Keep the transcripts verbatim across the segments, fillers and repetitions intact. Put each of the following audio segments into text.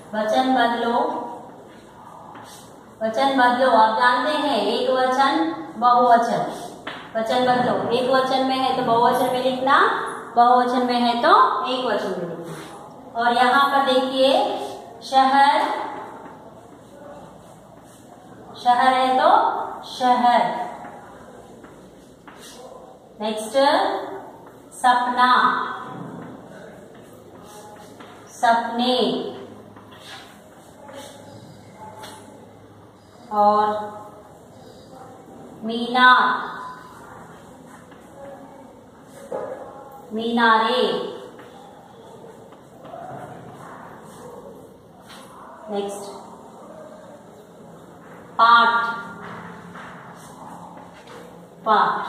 वचन बदलो, वचन बदलो। आप जानते हैं एक वचन बहुवचन, वचन बदलो। एक वचन में है तो बहुवचन में लिखना, बहुवचन में है तो एक वचन में लिखना। और यहाँ पर देखिए शहर, शहर है तो शहर। नेक्स्ट सपना, सपने। और मीनार, मीनारे। नेक्स्ट पाठ, पाठ।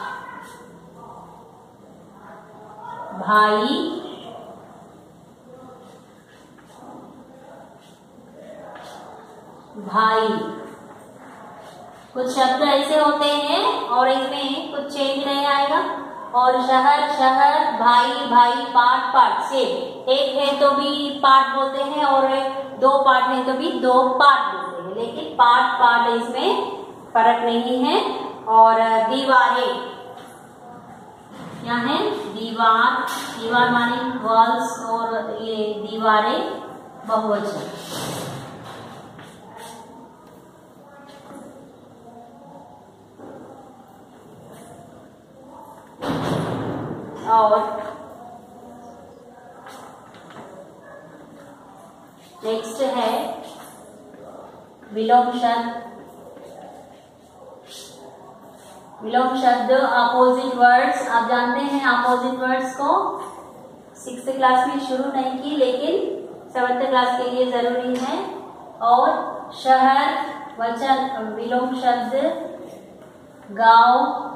भाई, भाई। कुछ शब्द ऐसे होते हैं और इसमें कुछ चेंज नहीं आएगा। और शहर, शहर, भाई, भाई, पाठ, पाठ से एक है तो भी पाठ बोलते हैं और दो पाठ है तो भी दो पाठ बोलते हैं, लेकिन पाठ पाठ इसमें फर्क नहीं है। और दीवारें, क्या है दीवार, दीवार माने वॉल्स, और ये दीवारें बहुवचन। और नेक्स्ट है विलोम शब्द। विलोम शब्द अपोजिट वर्ड्स। आप जानते हैं अपोजिट वर्ड्स को सिक्स्थ क्लास में शुरू नहीं की, लेकिन सेवन्थ क्लास के लिए जरूरी है। और शहर वचन विलोम शब्द गांव।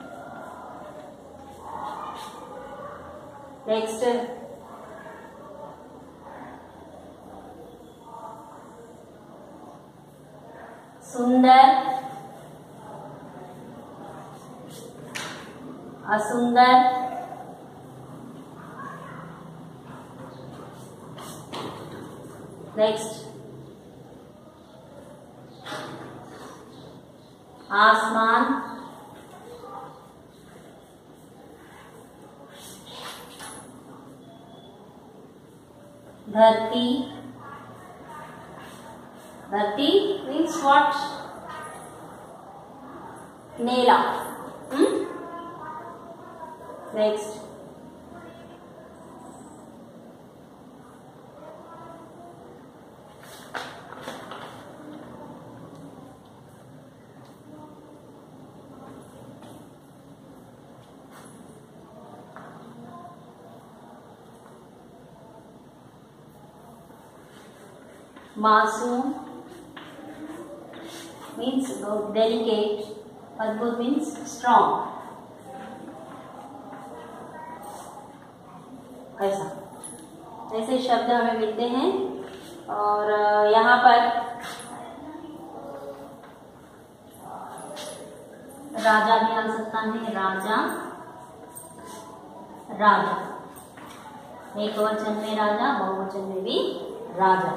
नेक्स्ट सुंदर, असुंदर। नेक्स्ट आसमान, धरती। धरती मीन्स व्हाट? नेला। हम्म नेक्स्ट मासूम means delicate, अद्भुत means strong। ऐसा ऐसे शब्द हमें मिलते हैं। और यहाँ पर राजा भी आ सकता है, राजा, राजा। एक वचन में राजा, बहुवचन में भी राजा।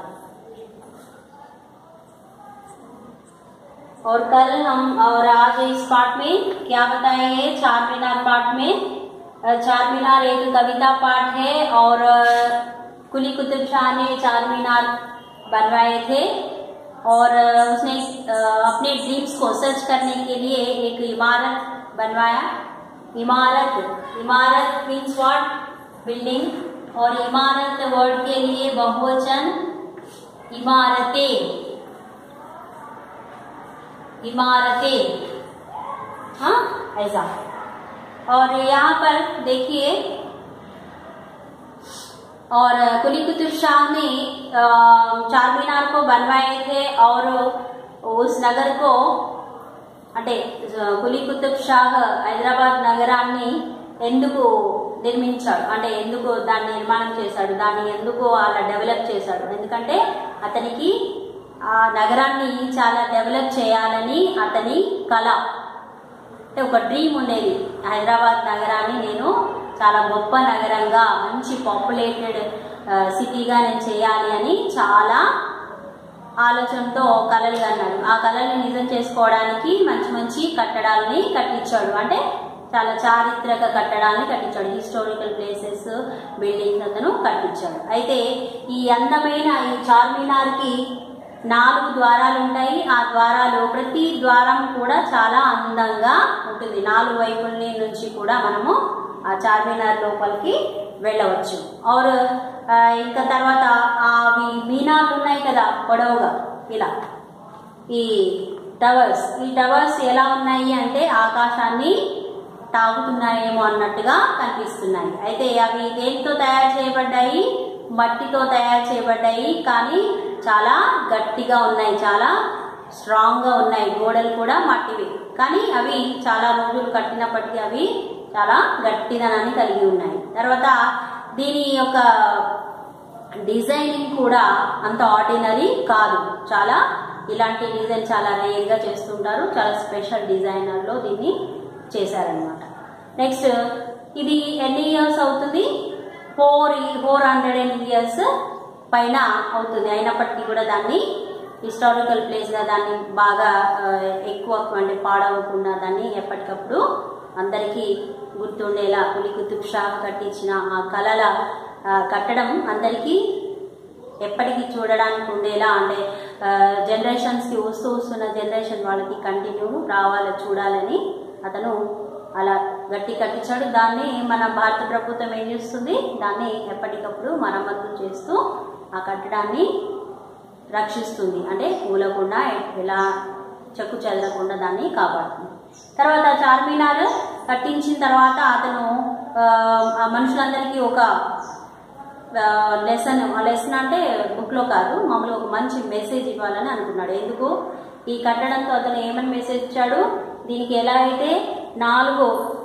और कल हम और आज इस पाठ में क्या बताएंगे? चार मीनार पाठ में। चार मीनार एक कविता पाठ है और कुली कुतुब शाह ने चार मीनार बनवाए थे और उसने अपने ड्रीम्स को सच करने के लिए एक इमारत बनवाया। इमारत, इमारत मीन्स व्हाट? बिल्डिंग। और इमारत वर्ड के लिए बहुवचन इमारतें, इमारतें। हाँ ऐसा। और यहाँ पर देखिए, और कुली कुतुब शाह ने चार मीनार को बनवाए थे और उस नगर को అంటే కులీ కుతుబ్ షాహ్ హైదరాబాద్ నగరాన్ని ఎందుకు నిర్మించాడు అంటే ఎందుకు దాన్ని నిర్మాణం చేశాడు, దాన్ని ఎందుకు అలా డెవలప్ చేశాడు? ఎందుకంటే అతనికి ఆ నగరాన్ని చాలా డెవలప్ చేయాలని అతని కళ, అంటే ఒక డ్రీమ్ ఉండేది. హైదరాబాద్ నగరాన్ని నేను చాలా గొప్ప నగరంగా, మంచి పాపులేటెడ్ సిటీగా నేను చేయాలి అని చాలా ఆలోచనతో కళలు కన్నాడు. ఆ కళల్ని నిజం చేసుకోవడానికి మంచి మంచి కట్టడాలని కట్టించాడు. అంటే చాలా చారిత్రక కట్టడాలని కట్టించాడు. హిస్టారికల్ ప్లేసెస్, బిల్డింగ్స్ అతను కట్టించాడు. అయితే ఈ అందమైన ఈ చార్మినార్కి నాలుగు ద్వారాలు ఉంటాయి. ఆ ద్వారాలు ప్రతి ద్వారం కూడా చాలా అందంగా ఉంటుంది. నాలుగు వైపుల నుంచి కూడా మనము ఆ చార్మినార్ లోపలికి వెళ్ళవచ్చు. ఆర్ ఇంకా తర్వాత అవి మీనాలు ఉన్నాయి కదా పొడవుగా, ఇలా ఈ టవర్స్ ఈ టవర్స్ ఎలా ఉన్నాయి అంటే ఆకాశాన్ని తాగుతున్నాయేమో అన్నట్టుగా కనిపిస్తున్నాయి. అయితే అవి దేనితో తయారు చేయబడ్డాయి? మట్టితో తయారు చేయబడ్డాయి. కానీ చాలా గట్టిగా ఉన్నాయి, చాలా స్ట్రాంగ్ గా ఉన్నాయి. గోడలు కూడా మట్టివి, కానీ అవి చాలా రోజులు కట్టినప్పటికీ అవి చాలా గట్టిదనాన్ని కలిగి ఉన్నాయి. తర్వాత దీని యొక్క డిజైనింగ్ కూడా అంత ఆర్డినరీ కాదు. చాలా ఇలాంటి డిజైన్ చాలా రేర్ గా చేస్తుంటారు. చాలా స్పెషల్ డిజైనర్లో దీన్ని చేశారనమాట. నెక్స్ట్ ఇది ఎన్ని ఇయర్స్ అవుతుంది? Four four hundred and years పైన అవుతుంది. అయినప్పటికీ కూడా దాన్ని హిస్టారికల్ ప్లేస్గా దాన్ని బాగా ఎక్కువ అంటే పాడవకుండా దాన్ని ఎప్పటికప్పుడు అందరికీ గుర్తుండేలా కులీ కుతుబ్ షా కట్టించిన ఆ కళల కట్టడం అందరికీ ఎప్పటికీ చూడడానికి ఉండేలా, అంటే జనరేషన్స్కి వస్తూ వస్తున్న జనరేషన్ వాళ్ళకి కంటిన్యూ రావాలి చూడాలని అతను అలా గట్టి కట్టించాడు. దాన్ని మన భారత ప్రభుత్వం ఏం చేస్తుంది? దాన్ని ఎప్పటికప్పుడు మరమ్మతులు చేస్తూ ఆ కట్టడాన్ని రక్షిస్తుంది. అంటే కూలకుండా ఎలా చెక్కు చెదరకుండా దాన్ని కాపాడుతుంది. తర్వాత చార్మినార్ కట్టించిన తర్వాత అతను మనుషులందరికీ ఒక లెసన్ లెసన్ అంటే బుక్లో కాదు, మామూలుగా ఒక మంచి మెసేజ్ ఇవ్వాలని అనుకున్నాడు. ఎందుకు? ఈ కట్టడంతో అతను ఏమని మెసేజ్ ఇచ్చాడు? దీనికి ఎలా అయితే నాలుగు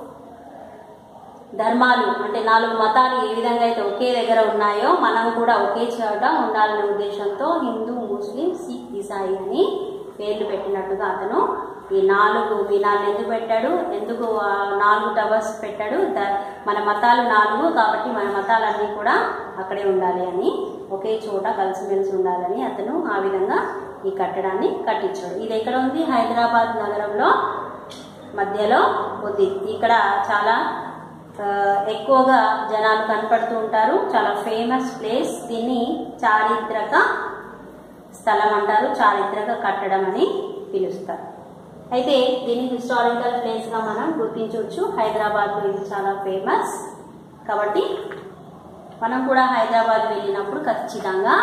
ధర్మాలు అంటే నాలుగు మతాలు ఏ విధంగా అయితే ఒకే దగ్గర ఉన్నాయో మనం కూడా ఒకే చోట ఉండాలనే ఉద్దేశంతో హిందూ, ముస్లిం, సిక్, ఇసాయి అని పేర్లు పెట్టినట్టుగా అతను ఈ నాలుగు మీనాలు ఎందుకు పెట్టాడు? ఎందుకు నాలుగు టవర్స్ పెట్టాడు? మన మతాలు నాలుగు కాబట్టి మన మతాలన్నీ కూడా అక్కడే ఉండాలి అని, ఒకే చోట కలిసిమెలిసి ఉండాలని అతను ఆ విధంగా ఈ కట్టడాన్ని కట్టించాడు. ఇది ఎక్కడ ఉంది? హైదరాబాద్ నగరంలో మధ్యలో ఉంది. ఇక్కడ చాలా ఎక్కువగా జనాలు కనపడుతూ ఉంటారు. చాలా ఫేమస్ ప్లేస్. దీన్ని చారిత్రక స్థలం అంటారు, చారిత్రక కట్టడం అని పిలుస్తారు. అయితే దీన్ని హిస్టారికల్ ప్లేస్గా మనం గుర్తించవచ్చు. హైదరాబాద్లో ఇది చాలా ఫేమస్ కాబట్టి మనం కూడా హైదరాబాద్ వెళ్ళినప్పుడు ఖచ్చితంగా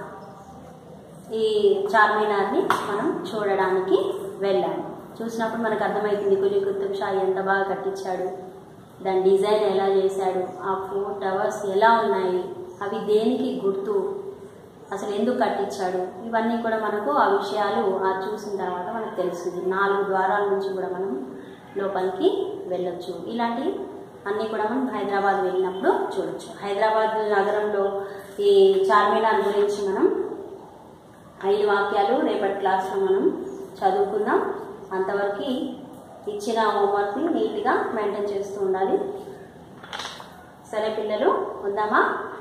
ఈ చార్మినార్ని మనం చూడడానికి వెళ్ళాలి. చూసినప్పుడు మనకు అర్థమవుతుంది కులీ కుతుబ్ షా ఎంత బాగా కట్టించాడు, దాని డిజైన్ ఎలా చేశాడు, ఆ ఫోర్ టవర్స్ ఎలా ఉన్నాయి, అవి దేనికి గుర్తు, అసలు ఎందుకు కట్టించాడు, ఇవన్నీ కూడా మనకు ఆ విషయాలు ఆ చూసిన తర్వాత మనకు తెలుస్తుంది. నాలుగు ద్వారాల నుంచి కూడా మనం లోపలికి వెళ్ళొచ్చు. ఇలాంటి అన్నీ కూడా మనం హైదరాబాద్ వెళ్ళినప్పుడు చూడొచ్చు. హైదరాబాద్ నగరంలో ఈ చార్మినార్ గురించి మనం ఐదు వాక్యాలు రేపటి క్లాస్లో మనం చదువుకుందాం. అంతవరకు ఇచ్చిన హోంవర్క్ని నీట్గా మెయింటైన్ చేస్తూ ఉండాలి. సరే పిల్లలు, ఉందామా?